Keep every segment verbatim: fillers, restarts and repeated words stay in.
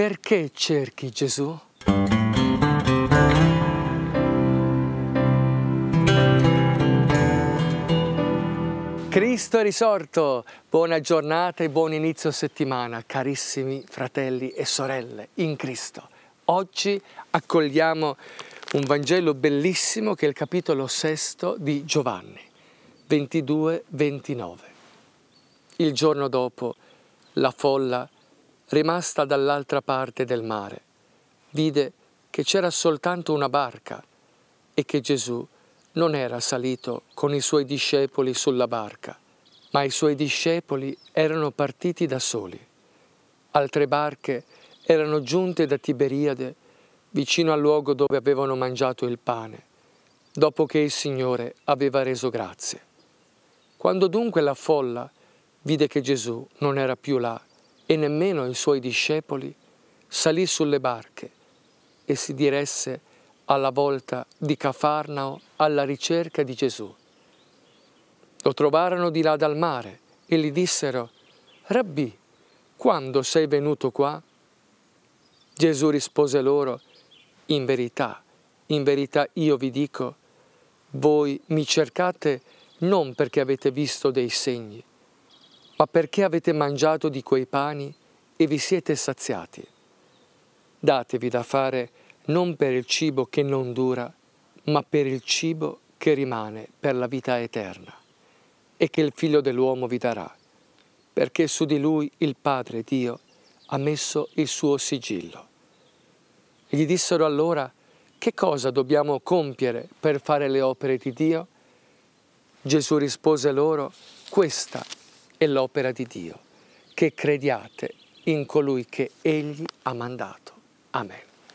perché cerchi Gesù? Cristo è risorto! Buona giornata e buon inizio settimana, carissimi fratelli e sorelle in Cristo. Oggi accogliamo un Vangelo bellissimo che è il capitolo sesto di Giovanni, ventidue ventinove. Il giorno dopo, la folla, rimasta dall'altra parte del mare, vide che c'era soltanto una barca e che Gesù non era salito con i suoi discepoli sulla barca, ma i suoi discepoli erano partiti da soli. Altre barche erano giunte da Tiberiade, vicino al luogo dove avevano mangiato il pane, dopo che il Signore aveva reso grazie. Quando dunque la folla vide che Gesù non era più là e nemmeno i suoi discepoli, salì sulle barche e si diresse alla volta di Cafarnao alla ricerca di Gesù. Lo trovarono di là dal mare e gli dissero: «Rabbì, quando sei venuto qua?» Gesù rispose loro: «In verità, in verità io vi dico, voi mi cercate non perché avete visto dei segni, ma perché avete mangiato di quei pani e vi siete saziati. Datevi da fare non per il cibo che non dura, ma per il cibo che rimane per la vita eterna, e che il Figlio dell'uomo vi darà, perché su di lui il Padre Dio ha messo il suo sigillo». Gli dissero allora: «Che cosa dobbiamo compiere per fare le opere di Dio?» Gesù rispose loro: «Questa è l'opera di Dio, che crediate in colui che Egli ha mandato». Amen.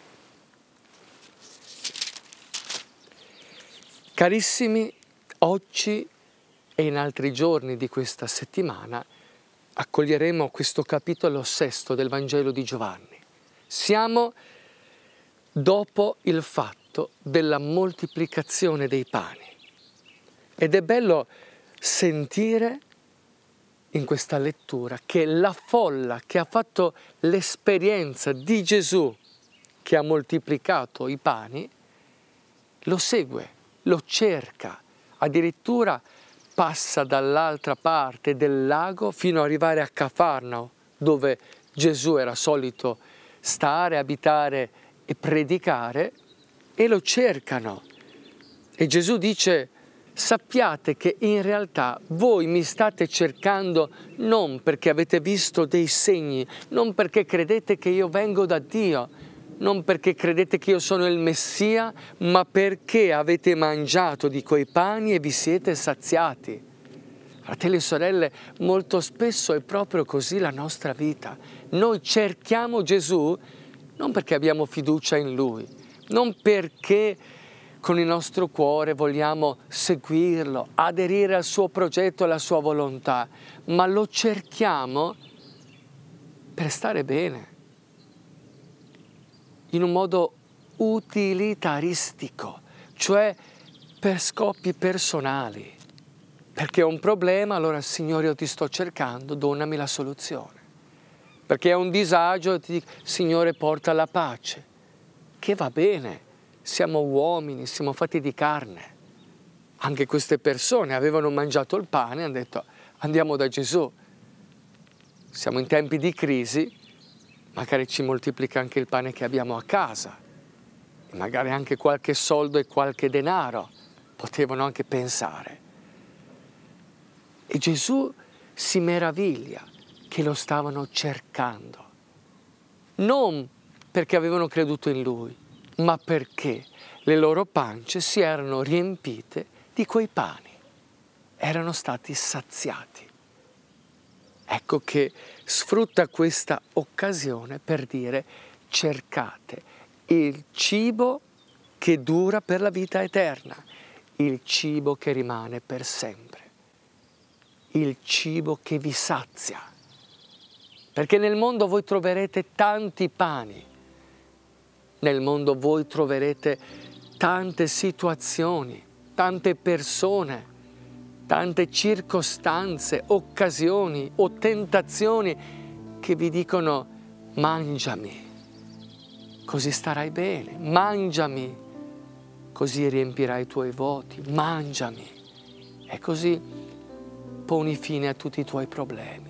Carissimi, oggi e in altri giorni di questa settimana accoglieremo questo capitolo sesto del Vangelo di Giovanni. Siamo dopo il fatto della moltiplicazione dei pani ed è bello sentire in questa lettura che la folla che ha fatto l'esperienza di Gesù che ha moltiplicato i pani lo segue, lo cerca, addirittura passa dall'altra parte del lago fino ad arrivare a Cafarnao, dove Gesù era solito stare, abitare e predicare, e lo cercano. E Gesù dice: «Sappiate che in realtà voi mi state cercando non perché avete visto dei segni, non perché credete che io vengo da Dio, non perché credete che io sono il Messia, ma perché avete mangiato di quei pani e vi siete saziati». Fratelli e sorelle, molto spesso è proprio così la nostra vita. Noi cerchiamo Gesù non perché abbiamo fiducia in Lui, non perché con il nostro cuore vogliamo seguirlo, aderire al suo progetto e alla sua volontà, ma lo cerchiamo per stare bene, in un modo utilitaristico, cioè per scopi personali. Perché ho un problema, allora Signore io ti sto cercando, donami la soluzione. Perché ho un disagio, ti dico Signore porta la pace, che va bene, siamo uomini, siamo fatti di carne. Anche queste persone avevano mangiato il pane e hanno detto andiamo da Gesù. Siamo in tempi di crisi, magari ci moltiplica anche il pane che abbiamo a casa, e magari anche qualche soldo e qualche denaro, potevano anche pensare. E Gesù si meraviglia che lo stavano cercando, non perché avevano creduto in Lui, ma perché le loro pance si erano riempite di quei pani, erano stati saziati. Ecco che sfrutta questa occasione per dire: cercate il cibo che dura per la vita eterna, il cibo che rimane per sempre, il cibo che vi sazia. Perché nel mondo voi troverete tanti pani, nel mondo voi troverete tante situazioni, tante persone, tante circostanze, occasioni o tentazioni che vi dicono mangiami, così starai bene. Mangiami, così riempirai i tuoi vuoti. Mangiami, e così poni fine a tutti i tuoi problemi.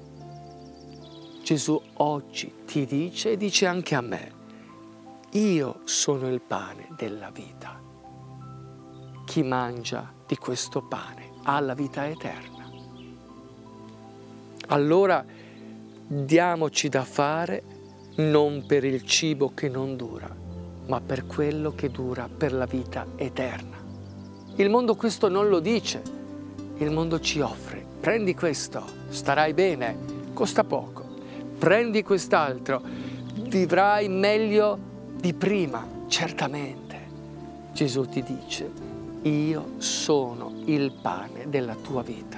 Gesù oggi ti dice e dice anche a me: io sono il pane della vita. Chi mangia di questo pane ha la vita eterna. Allora diamoci da fare non per il cibo che non dura, ma per quello che dura per la vita eterna. Il mondo questo non lo dice, il mondo ci offre: prendi questo, starai bene, costa poco. Prendi quest'altro, vivrai meglio di prima, certamente. Gesù ti dice: io sono il pane della tua vita.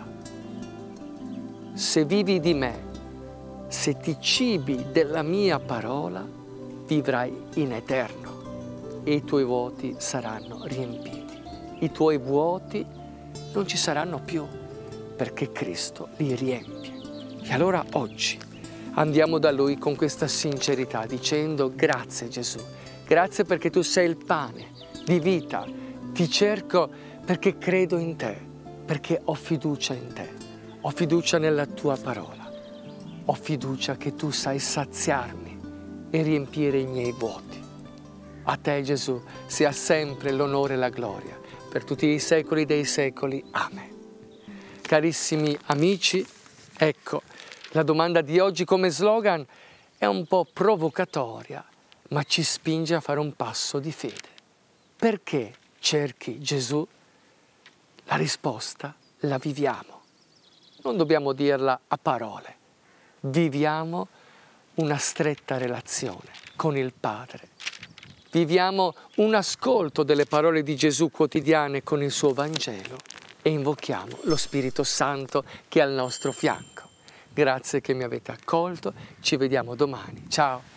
Se vivi di me, se ti cibi della mia parola, vivrai in eterno e i tuoi vuoti saranno riempiti. I tuoi vuoti non ci saranno più, perché Cristo li riempie. E allora oggi andiamo da Lui con questa sincerità, dicendo: grazie Gesù, grazie perché tu sei il pane di vita. Ti cerco perché credo in te, perché ho fiducia in te, ho fiducia nella tua parola, ho fiducia che tu sai saziarmi e riempire i miei vuoti. A te Gesù sia sempre l'onore e la gloria, per tutti i secoli dei secoli. Amen. Carissimi amici, ecco, la domanda di oggi come slogan è un po' provocatoria, ma ci spinge a fare un passo di fede. Perché cerchi Gesù? La risposta la viviamo. Non dobbiamo dirla a parole. Viviamo una stretta relazione con il Padre. Viviamo un ascolto delle parole di Gesù quotidiane con il suo Vangelo e invochiamo lo Spirito Santo che è al nostro fianco. Grazie che mi avete accolto, ci vediamo domani. Ciao!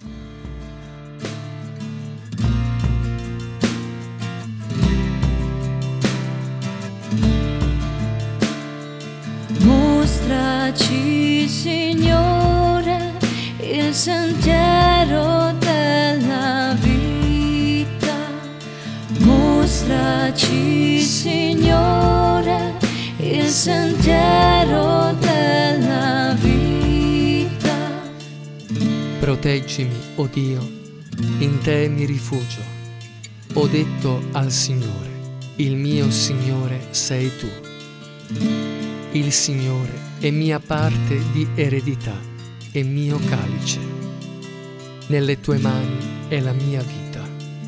Mostraci, Signore, il sentiero della vita. Mostraci, Signore, il sentiero della vita. Proteggimi, o Dio, in te mi rifugio. Ho detto al Signore: il mio Signore sei tu. Il Signore è mia parte di eredità e mio calice. Nelle tue mani è la mia vita.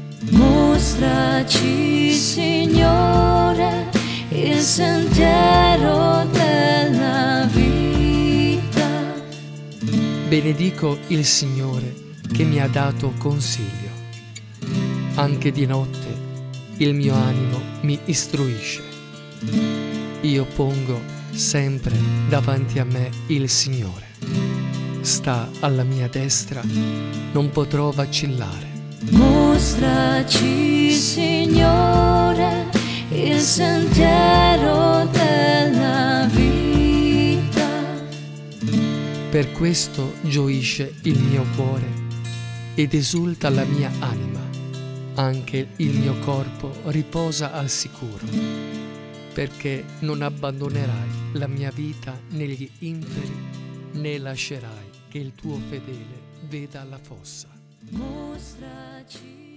Mostraci, Signore, il sentiero della vita. Benedico il Signore che mi ha dato consiglio. Anche di notte il mio animo mi istruisce. Io pongo sempre davanti a me il Signore. Sta alla mia destra, non potrò vacillare. Mostraci, Signore, il sentiero della vita. Per questo gioisce il mio cuore ed esulta la mia anima. Anche il mio corpo riposa al sicuro, perché non abbandonerai la mia vita negli imperi, né lascerai che il tuo fedele veda la fossa. Mostraci